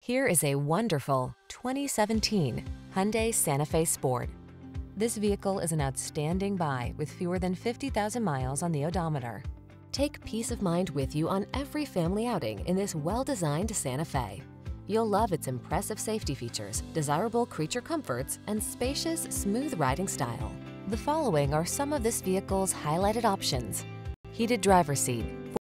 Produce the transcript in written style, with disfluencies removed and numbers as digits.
Here is a wonderful 2017 Hyundai Santa Fe Sport. This vehicle is an outstanding buy with fewer than 50,000 miles on the odometer. Take peace of mind with you on every family outing in this well-designed Santa Fe. You'll love its impressive safety features, desirable creature comforts, and spacious, smooth riding style. The following are some of this vehicle's highlighted options: heated driver's seat,